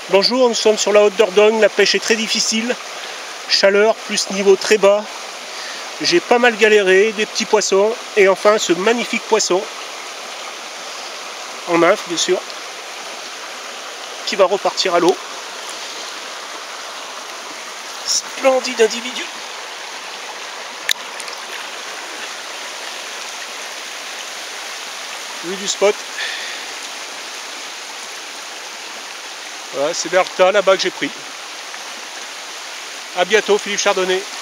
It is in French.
Bonjour, nous sommes sur la haute Dordogne, la pêche est très difficile, chaleur plus niveau très bas. J'ai pas mal galéré, des petits poissons et enfin ce magnifique poisson, en nymphe bien sûr, qui va repartir à l'eau. Splendide individu. Vue du spot. Voilà, c'est vers le tas là-bas que j'ai pris. A bientôt, Philippe Chardonnay.